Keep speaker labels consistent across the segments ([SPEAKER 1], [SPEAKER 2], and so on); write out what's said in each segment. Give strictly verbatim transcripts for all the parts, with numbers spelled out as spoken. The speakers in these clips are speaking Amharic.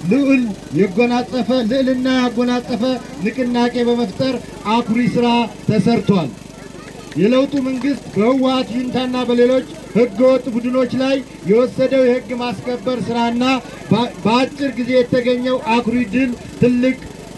[SPEAKER 1] ልዑል የጎናጸፈ ልዕልና ያጎናጸፈ ንቅናቄ በመፍጠር አኩሪ ስራ ተሰርቷል። የለውጡ መንግስት በህወሓት ጁንታና በሌሎች ህገወጥ ቡድኖች ላይ የወሰደው የህግ ማስከበር ስራና በአጭር ጊዜ የተገኘው አኩሪ ድል ትልቅ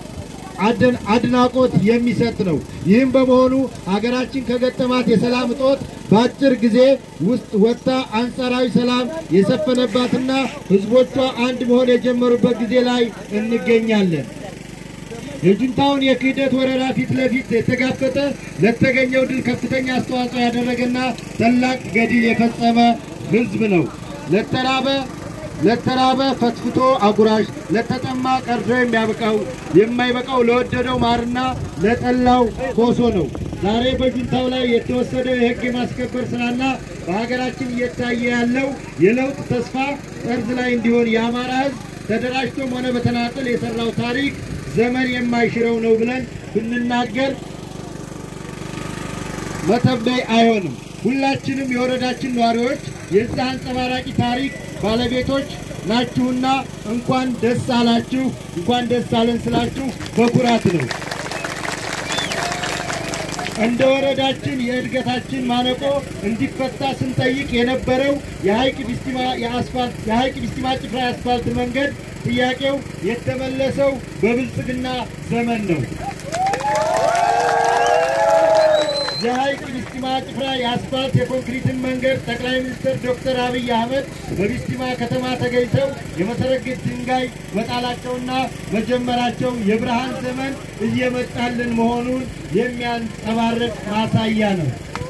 [SPEAKER 1] አድናቆት የሚሰጥ ነው። ይህም በመሆኑ ሀገራችን ከገጠማት የሰላም እጦት በአጭር ጊዜ ውስጥ ወጣ አንጻራዊ ሰላም የሰፈነባትና ህዝቦቿ አንድ መሆን የጀመሩበት ጊዜ ላይ እንገኛለን። የጁንታውን የክህደት ወረራ ፊት ለፊት የተጋፈጠ ለተገኘው ድል ከፍተኛ አስተዋጽኦ ያደረገና ታላቅ ገድል የፈጸመ ህዝብ ነው። ለተራበ ለተራበ ፈትፍቶ አጉራሽ ለተጠማ ቀርዶ የሚያበቃው የማይበቃው ለወደደው ማርና ለጠላው ኮሶ ነው። ዛሬ በጁንታው ላይ የተወሰደው የህግ ማስከበር ስራና በሀገራችን እየታየ ያለው የለውጥ ተስፋ ጠርዝ ላይ እንዲሆን የአማራ ህዝብ ተደራጅቶም ሆነ በተናጠል የሰራው ታሪክ ዘመን የማይሽረው ነው ብለን ብንናገር መተበይ አይሆንም። ሁላችንም የወረዳችን ነዋሪዎች የዛ አንጸባራቂ ታሪክ ባለቤቶች ናችሁና እንኳን ደስ አላችሁ እንኳን ደስ አለን ስላችሁ በኩራት ነው። እንደ ወረዳችን የእድገታችን ማነቆ እንዲፈታ ስንጠይቅ የነበረው የሃይቅ ቢስቲማ የአስፋልት የሃይቅ ቢስቲማ ጭፍራ የአስፋልት መንገድ ጥያቄው የተመለሰው በብልጽግና ዘመን ነው። የሃይቅ ቢስቲማ ጭፍራ የአስፋልት የኮንክሪት መንገድ ጠቅላይ ሚኒስትር ዶክተር አብይ አህመድ በቢስቲማ ከተማ ተገኝተው የመሰረት ድንጋይ መጣላቸውና መጀመራቸው የብርሃን ዘመን እየመጣልን መሆኑን የሚያንጸባርቅ ማሳያ ነው።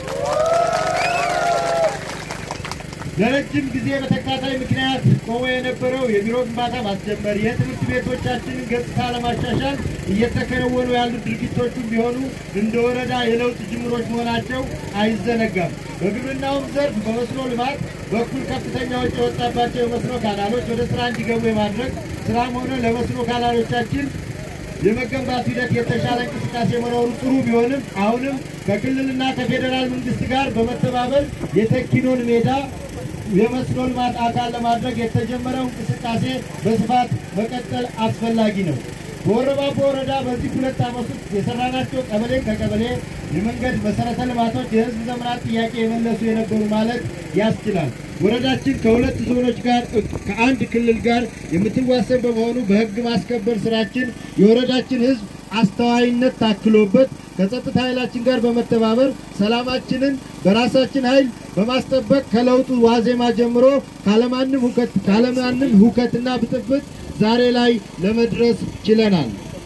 [SPEAKER 1] ለረጅም ጊዜ በተከታታይ ምክንያት ቆሞ የነበረው የቢሮ ግንባታ ማስጀመር የትምህርት ቤቶቻችንን ገጽታ ለማሻሻል እየተከናወኑ ያሉ ድርጊቶችም ቢሆኑ እንደ ወረዳ የለውጥ ጅምሮች መሆናቸው አይዘነጋም። በግብርናውም ዘርፍ በመስኖ ልማት በኩል ከፍተኛ ወጪ የወጣባቸው የመስኖ ካናሎች ወደ ስራ እንዲገቡ የማድረግ ስራም ሆነ ለመስኖ ካናሎቻችን የመገንባት ሂደት የተሻለ እንቅስቃሴ መኖሩ ጥሩ ቢሆንም አሁንም ከክልልና ከፌደራል መንግስት ጋር በመተባበር የተኪኖን ሜዳ የመስኖ ልማት አካል ለማድረግ የተጀመረው እንቅስቃሴ በስፋት መቀጠል አስፈላጊ ነው። በወረባቦ ወረዳ በዚህ ሁለት ዓመት ውስጥ የሰራናቸው ቀበሌ ከቀበሌ የመንገድ መሰረተ ልማቶች የህዝብ ዘመናት ጥያቄ የመለሱ የነበሩ ማለት ያስችላል። ወረዳችን ከሁለት ዞኖች ጋር ከአንድ ክልል ጋር የምትዋሰን በመሆኑ በህግ ማስከበር ስራችን የወረዳችን ህዝብ አስተዋይነት ታክሎበት ከጸጥታ ኃይላችን ጋር በመተባበር ሰላማችንን በራሳችን ኃይል በማስጠበቅ ከለውጡ ዋዜማ ጀምሮ ካለማንም ሁከት ካለማንም ሁከትና ብጥብጥ ዛሬ ላይ ለመድረስ ችለናል።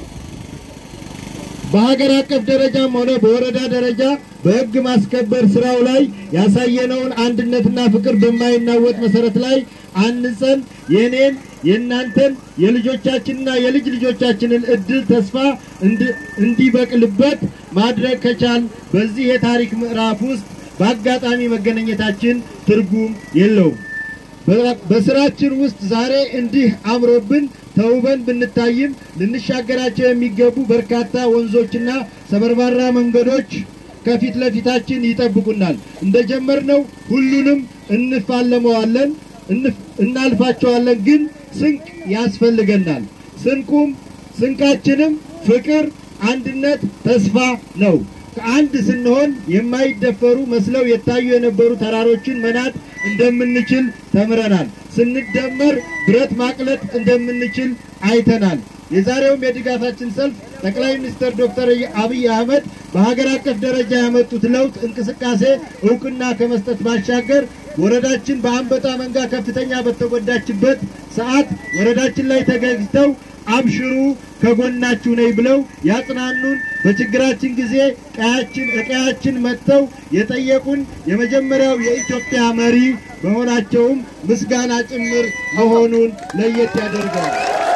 [SPEAKER 1] በሀገር አቀፍ ደረጃም ሆነ በወረዳ ደረጃ በህግ ማስከበር ስራው ላይ ያሳየነውን አንድነትና ፍቅር በማይናወጥ መሰረት ላይ አንጸን የኔን የናንተን የልጆቻችንና የልጅ ልጆቻችንን እድል ተስፋ እንዲበቅልበት ማድረግ ከቻል በዚህ የታሪክ ምዕራፍ ውስጥ በአጋጣሚ መገናኘታችን ትርጉም የለውም። በስራችን ውስጥ ዛሬ እንዲህ አምሮብን ተውበን ብንታይም ልንሻገራቸው የሚገቡ በርካታ ወንዞችና ሰበርባራ መንገዶች ከፊት ለፊታችን ይጠብቁናል። እንደጀመርነው ሁሉንም እንፋለመዋለን እናልፋቸዋለን። ግን ስንቅ ያስፈልገናል። ስንቁም ስንቃችንም ፍቅር፣ አንድነት፣ ተስፋ ነው። ከአንድ ስንሆን የማይደፈሩ መስለው የታዩ የነበሩ ተራሮችን መናድ እንደምንችል ተምረናል። ስንደመር ብረት ማቅለጥ እንደምንችል አይተናል። የዛሬውም የድጋፋችን ሰልፍ ጠቅላይ ሚኒስትር ዶክተር አብይ አህመድ በሀገር አቀፍ ደረጃ ያመጡት ለውጥ እንቅስቃሴ እውቅና ከመስጠት ባሻገር ወረዳችን በአንበጣ መንጋ ከፍተኛ በተጎዳችበት ሰዓት ወረዳችን ላይ ተገኝተው አብሽሩ ከጎናችሁ ነኝ ብለው ያጽናኑን በችግራችን ጊዜ ቀያችን እቀያችን መጥተው የጠየቁን የመጀመሪያው የኢትዮጵያ መሪ በመሆናቸውም ምስጋና ጭምር መሆኑን ለየት ያደርጋል።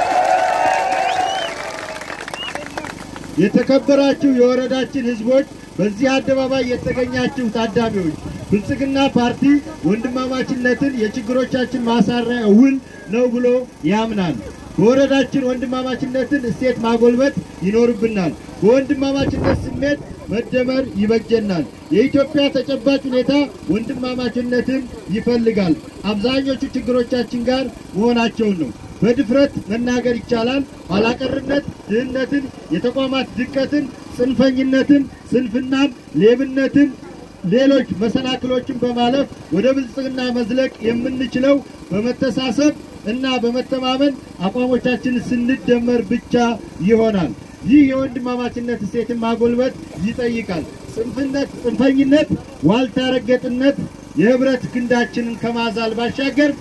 [SPEAKER 1] የተከበራችሁ የወረዳችን ህዝቦች፣ በዚህ አደባባይ የተገኛችሁ ታዳሚዎች ብልጽግና ፓርቲ ወንድማማችነትን የችግሮቻችን ማሳሪያ ውል ነው ብሎ ያምናል። በወረዳችን ወንድማማችነትን እሴት ማጎልበት ይኖርብናል። በወንድማማችነት ስሜት መደመር ይበጀናል። የኢትዮጵያ ተጨባጭ ሁኔታ ወንድማማችነትን ይፈልጋል። አብዛኞቹ ችግሮቻችን ጋር መሆናቸው ነው። በድፍረት መናገር ይቻላል። ኋላቀርነት፣ ድህነትን፣ የተቋማት ድቀትን፣ ጽንፈኝነትን፣ ስንፍናን፣ ሌብነትን ሌሎች መሰናክሎችን በማለፍ ወደ ብልጽግና መዝለቅ የምንችለው በመተሳሰብ እና በመተማመን አቋሞቻችንን ስንደመር ብቻ ይሆናል። ይህ የወንድማማችነት እሴትን ማጎልበት ይጠይቃል። ጽንፍነት ጽንፈኝነት ዋልታ ረገጥነት የህብረት ክንዳችንን ከማዛል ባሻገር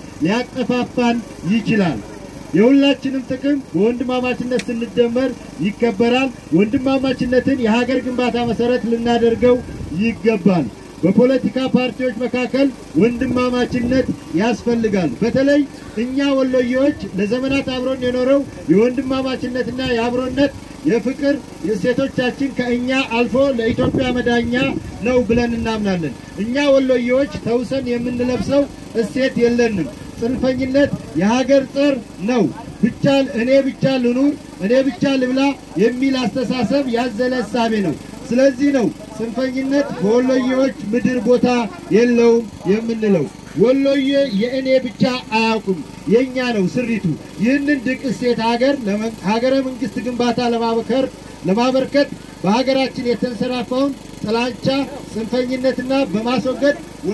[SPEAKER 1] ሊያጠፋፋን ይችላል። የሁላችንም ጥቅም በወንድማማችነት ስንደመር ይከበራል። ወንድማማችነትን የሀገር ግንባታ መሰረት ልናደርገው ይገባል። በፖለቲካ ፓርቲዎች መካከል ወንድማማችነት ያስፈልጋል። በተለይ እኛ ወሎዬዎች ለዘመናት አብሮን የኖረው የወንድማማችነትና የአብሮነት የፍቅር የሴቶቻችን ከእኛ አልፎ ለኢትዮጵያ መዳኛ ነው ብለን እናምናለን። እኛ ወሎዬዎች ተውሰን የምንለብሰው እሴት የለንም። ጽንፈኝነት የሀገር ጸር ነው። ብቻ እኔ ብቻ ልኑር፣ እኔ ብቻ ልብላ የሚል አስተሳሰብ ያዘለ እሳቤ ነው። ስለዚህ ነው ጽንፈኝነት በወሎዬዎች ምድር ቦታ የለውም የምንለው። ወሎዬ የእኔ ብቻ አያውቁም፣ የኛ ነው ስሪቱ። ይህንን ድንቅ እሴት ሀገር ሀገረ መንግስት ግንባታ ለማበከር ለማበርከት በሀገራችን የተንሰራፋውን ጥላቻ፣ ጽንፈኝነትና በማስወገድ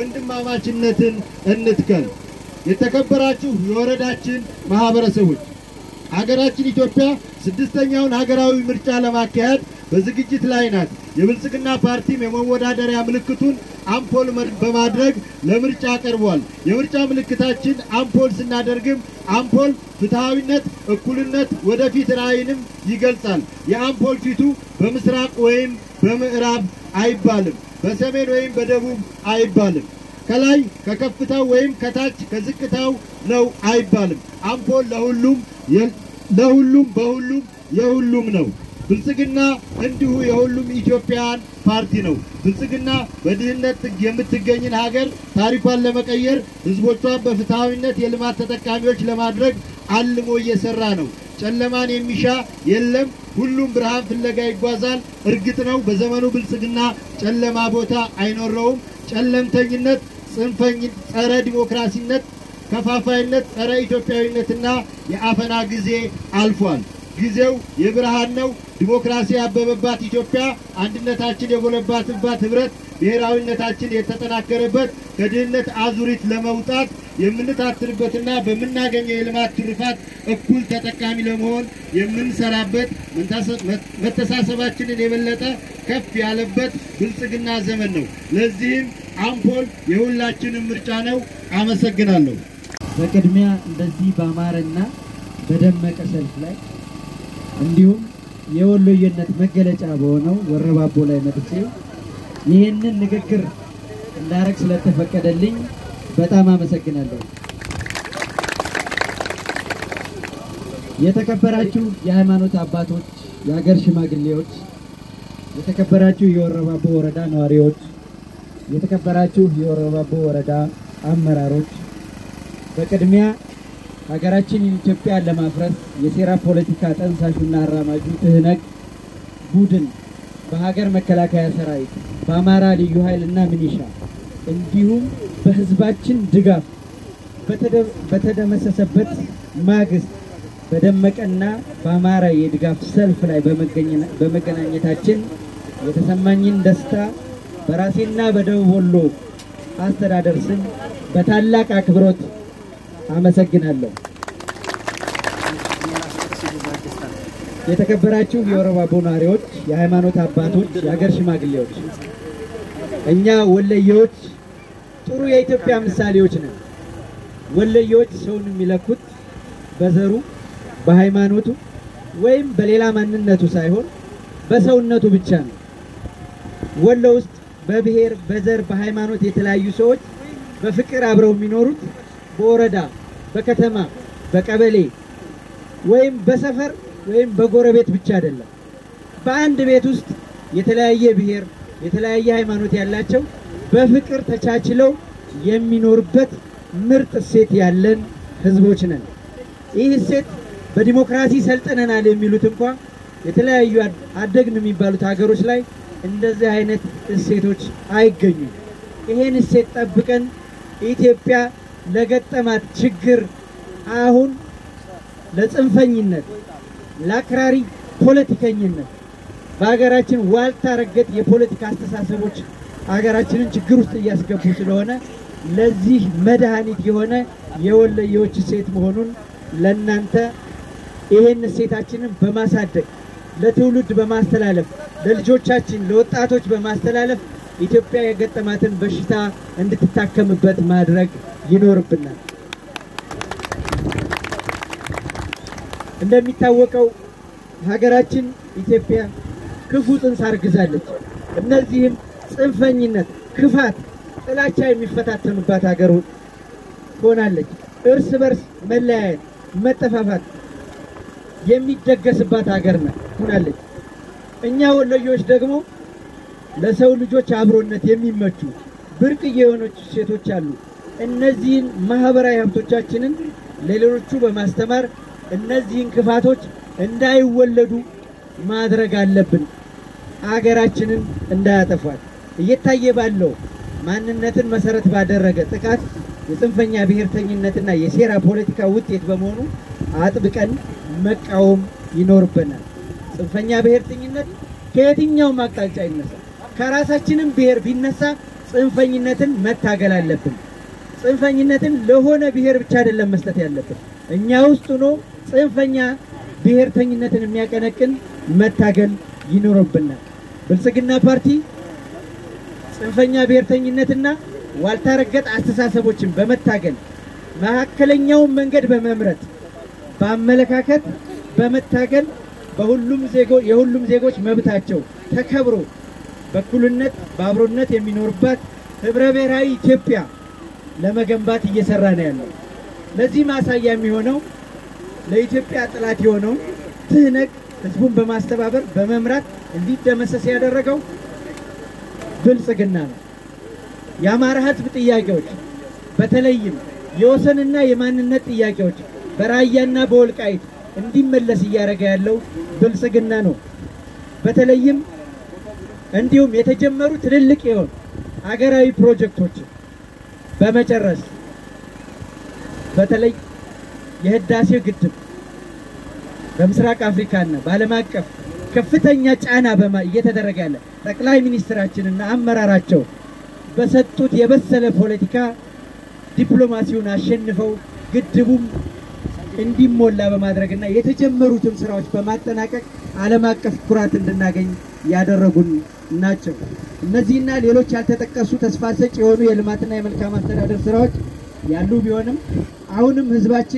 [SPEAKER 1] ወንድማማችነትን እንትከል። የተከበራችሁ የወረዳችን ማህበረሰቦች ሀገራችን ኢትዮጵያ ስድስተኛውን ሀገራዊ ምርጫ ለማካሄድ በዝግጅት ላይ ናት። የብልጽግና ፓርቲም የመወዳደሪያ ምልክቱን አምፖል በማድረግ ለምርጫ ቀርቧል። የምርጫ ምልክታችን አምፖል ስናደርግም አምፖል ፍትሃዊነት፣ እኩልነት፣ ወደፊት ራዕይንም ይገልጻል። የአምፖል ፊቱ በምስራቅ ወይም በምዕራብ አይባልም፣ በሰሜን ወይም በደቡብ አይባልም፣ ከላይ ከከፍታው ወይም ከታች ከዝቅታው ነው አይባልም። አምፖል ለሁሉም ለሁሉም በሁሉም የሁሉም ነው። ብልጽግና እንዲሁ የሁሉም ኢትዮጵያውያን ፓርቲ ነው። ብልጽግና በድህነት የምትገኝን ሀገር ታሪኳን ለመቀየር ህዝቦቿን በፍትሃዊነት የልማት ተጠቃሚዎች ለማድረግ አልሞ እየሰራ ነው። ጨለማን የሚሻ የለም፣ ሁሉም ብርሃን ፍለጋ ይጓዛል። እርግጥ ነው በዘመኑ ብልጽግና ጨለማ ቦታ አይኖረውም። ጨለምተኝነት፣ ጽንፈኝነት፣ ጸረ ዲሞክራሲነት፣ ከፋፋይነት፣ ጸረ ኢትዮጵያዊነትና የአፈና ጊዜ አልፏል። ጊዜው የብርሃን ነው። ዲሞክራሲ ያበበባት ኢትዮጵያ፣ አንድነታችን የጎለባትባት ህብረት፣ ብሔራዊነታችን የተጠናከረበት ከድህነት አዙሪት ለመውጣት የምንታትርበትና በመናገኘው የልማት ትሩፋት እኩል ተጠቃሚ ለመሆን የምንሰራበት መተሳሰባችንን የበለጠ ከፍ ያለበት ብልጽግና ዘመን ነው። ለዚህም አምፖል የሁላችንም ምርጫ ነው። አመሰግናለሁ።
[SPEAKER 2] በቅድሚያ እንደዚህ በአማረና በደመቀ ሰልፍ ላይ እንዲሁም የወሎየነት መገለጫ በሆነው ወረባቦ ላይ መጥቼ ይህንን ንግግር እንዳረግ ስለተፈቀደልኝ በጣም አመሰግናለሁ። የተከበራችሁ የሃይማኖት አባቶች፣ የሀገር ሽማግሌዎች፣ የተከበራችሁ የወረባቦ ወረዳ ነዋሪዎች፣ የተከበራችሁ የወረባቦ ወረዳ አመራሮች፣ በቅድሚያ ሀገራችን ኢትዮጵያ ለማፍረስ የሴራ ፖለቲካ ጠንሳሹና አራማጁ ትህነግ ቡድን በሀገር መከላከያ ሰራዊት፣ በአማራ ልዩ ኃይልና ሚኒሻ እንዲሁም በህዝባችን ድጋፍ በተደመሰሰበት ማግስት በደመቀና በአማራ የድጋፍ ሰልፍ ላይ በመገናኘታችን የተሰማኝን ደስታ በራሴና በደቡብ ወሎ አስተዳደር ስም በታላቅ አክብሮት አመሰግናለሁ። የተከበራችሁ የወረባቦ ነዋሪዎች፣ የሃይማኖት አባቶች፣ የሀገር ሽማግሌዎች፣ እኛ ወሎዬዎች ጥሩ የኢትዮጵያ ምሳሌዎች ነን። ወሎዬዎች ሰውን የሚለኩት በዘሩ፣ በሃይማኖቱ ወይም በሌላ ማንነቱ ሳይሆን በሰውነቱ ብቻ ነው። ወሎ ውስጥ በብሔር፣ በዘር፣ በሃይማኖት የተለያዩ ሰዎች በፍቅር አብረው የሚኖሩት በወረዳ፣ በከተማ፣ በቀበሌ ወይም በሰፈር ወይም በጎረቤት ብቻ አይደለም። በአንድ ቤት ውስጥ የተለያየ ብሔር፣ የተለያየ ሃይማኖት ያላቸው በፍቅር ተቻችለው የሚኖርበት ምርጥ እሴት ያለን ህዝቦች ነን። ይህ እሴት በዲሞክራሲ ሰልጠነናል የሚሉት እንኳን የተለያዩ አደግን የሚባሉት ሀገሮች ላይ እንደዚህ አይነት እሴቶች አይገኙም። ይሄን እሴት ጠብቀን ኢትዮጵያ ለገጠማት ችግር አሁን ለጽንፈኝነት ለአክራሪ ፖለቲከኝነት በሀገራችን ዋልታ ረገጥ የፖለቲካ አስተሳሰቦች ሀገራችንን ችግር ውስጥ እያስገቡ ስለሆነ ለዚህ መድኃኒት የሆነ የወለየዎች እሴት መሆኑን ለናንተ ይሄን እሴታችንን በማሳደግ ለትውልድ በማስተላለፍ ለልጆቻችን ለወጣቶች በማስተላለፍ ኢትዮጵያ የገጠማትን በሽታ እንድትታከምበት ማድረግ ይኖርብናል። እንደሚታወቀው ሀገራችን ኢትዮጵያ ክፉ ጽንስ አርግዛለች። እነዚህም ጽንፈኝነት፣ ክፋት፣ ጥላቻ የሚፈታተኑባት ሀገር ሆናለች። እርስ በርስ መለያየት፣ መጠፋፋት የሚደገስባት ሀገር ሆናለች። እኛ ወሎዮች ደግሞ ለሰው ልጆች አብሮነት የሚመቹ ብርቅዬ የሆነች ሴቶች አሉ። እነዚህን ማህበራዊ ሀብቶቻችንን ለሌሎቹ በማስተማር እነዚህን ክፋቶች እንዳይወለዱ ማድረግ አለብን። አገራችንን እንዳያጠፋት እየታየ ባለው ማንነትን መሰረት ባደረገ ጥቃት የጽንፈኛ ብሔርተኝነትና የሴራ ፖለቲካ ውጤት በመሆኑ አጥብቀን መቃወም ይኖርብናል። ጽንፈኛ ብሔርተኝነት ከየትኛውም አቅጣጫ ይነሳ፣ ከራሳችንም ብሔር ቢነሳ ጽንፈኝነትን መታገል አለብን። ጽንፈኝነትን ለሆነ ብሔር ብቻ አይደለም መስጠት ያለብን። እኛ ውስጥ ሆኖ ጽንፈኛ ብሔርተኝነትን የሚያቀነቅን መታገል ይኖርብናል። ብልጽግና ፓርቲ ጽንፈኛ ብሔርተኝነትና ዋልታ ረገጥ አስተሳሰቦችን በመታገል መካከለኛውን መንገድ በመምረጥ በአመለካከት በመታገል በሁሉም ዜጎች የሁሉም ዜጎች መብታቸው ተከብሮ በኩልነት በአብሮነት የሚኖርባት ህብረ ብሔራዊ ኢትዮጵያ ለመገንባት እየሰራ ነው ያለው። ለዚህ ማሳያ የሚሆነው ለኢትዮጵያ ጥላት የሆነው ትህነግ ህዝቡን በማስተባበር በመምራት እንዲደመሰስ ያደረገው ብልጽግና ነው። የአማራ ህዝብ ጥያቄዎች በተለይም የወሰንና የማንነት ጥያቄዎች በራያና በወልቃይት እንዲመለስ እያደረገ ያለው ብልጽግና ነው። በተለይም እንዲሁም የተጀመሩ ትልልቅ የሆኑ ሀገራዊ ፕሮጀክቶች በመጨረስ በተለይ የህዳሴው ግድብ በምስራቅ አፍሪካና በዓለም አቀፍ ከፍተኛ ጫና በማ እየተደረገ ያለ ጠቅላይ ሚኒስትራችንና አመራራቸው በሰጡት የበሰለ ፖለቲካ ዲፕሎማሲውን አሸንፈው ግድቡም እንዲሞላ በማድረግና የተጀመሩትን ስራዎች በማጠናቀቅ ዓለም አቀፍ ኩራት እንድናገኝ ያደረጉን ናቸው። እነዚህና ሌሎች ያልተጠቀሱ ተስፋ ሰጪ የሆኑ የልማትና የመልካም አስተዳደር ስራዎች ያሉ ቢሆንም አሁንም ህዝባችን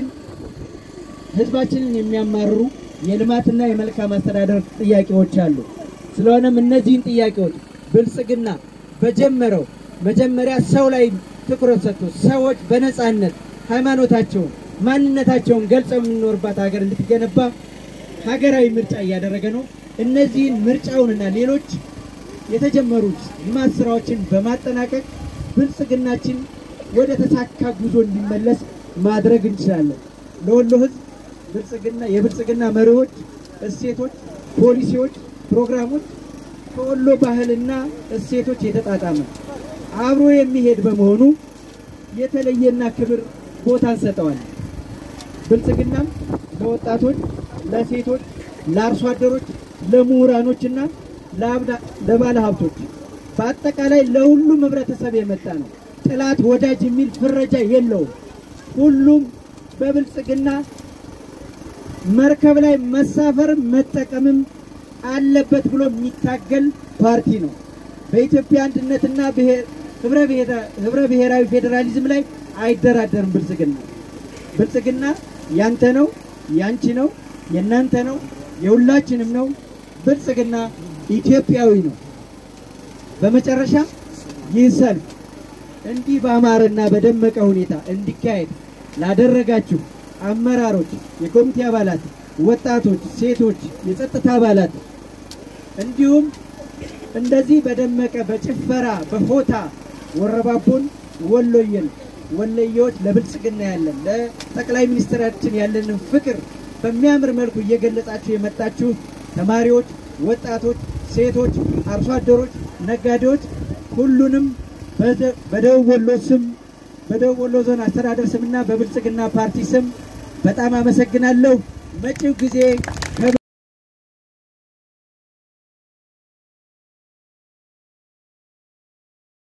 [SPEAKER 2] ህዝባችንን የሚያማርሩ የልማትና የመልካም አስተዳደር ጥያቄዎች አሉ። ስለሆነም እነዚህን ጥያቄዎች ብልጽግና በጀመረው መጀመሪያ ሰው ላይ ትኩረት ሰጥቶ ሰዎች በነጻነት ሃይማኖታቸውን ማንነታቸውን ገልጸው የሚኖርባት ሀገር እንድትገነባ ሀገራዊ ምርጫ እያደረገ ነው። እነዚህን ምርጫውንና ሌሎች የተጀመሩት ልማት ስራዎችን በማጠናቀቅ ብልጽግናችን ወደ ተሳካ ጉዞ እንዲመለስ ማድረግ እንችላለን። ለወሎ ህዝብ ብልጽግና የብልጽግና መሪዎች፣ እሴቶች፣ ፖሊሲዎች፣ ፕሮግራሞች ከወሎ ባህልና እሴቶች የተጣጣመ አብሮ የሚሄድ በመሆኑ የተለየና ክብር ቦታ እንሰጠዋለን። ብልጽግናም ለወጣቶች፣ ለሴቶች፣ ለአርሶ አደሮች፣ ለምሁራኖችና ለባለ ሀብቶች በአጠቃላይ ለሁሉም ህብረተሰብ የመጣ ነው። ጥላት ወዳጅ የሚል ፍረጃ የለውም። ሁሉም በብልጽግና መርከብ ላይ መሳፈር መጠቀምም አለበት ብሎ የሚታገል ፓርቲ ነው። በኢትዮጵያ አንድነትና ህብረ ብሔራዊ ፌዴራሊዝም ላይ አይደራደርም። ብልጽግና ብልጽግና ያንተ ነው፣ ያንቺ ነው፣ የናንተ ነው፣ የሁላችንም ነው። ብልጽግና ኢትዮጵያዊ ነው። በመጨረሻ ይህ ሰልፍ እንዲህ በአማረና በደመቀ ሁኔታ እንዲካሄድ ላደረጋችሁ አመራሮች፣ የኮሚቴ አባላት፣ ወጣቶች፣ ሴቶች፣ የጸጥታ አባላት እንዲሁም እንደዚህ በደመቀ በጭፈራ በፎታ ወረባቦን ወሎየን ወለዮች ለብልጽግና ያለን ለጠቅላይ ሚኒስትራችን ያለንን ፍቅር በሚያምር መልኩ እየገለጻችሁ የመጣችሁ ተማሪዎች፣ ወጣቶች፣ ሴቶች፣ አርሶ አደሮች፣ ነጋዴዎች ሁሉንም በደቡብ ወሎ ስም በደቡብ ወሎ ዞን አስተዳደር ስምና በብልጽግና ፓርቲ ስም በጣም አመሰግናለሁ። መጪው ጊዜ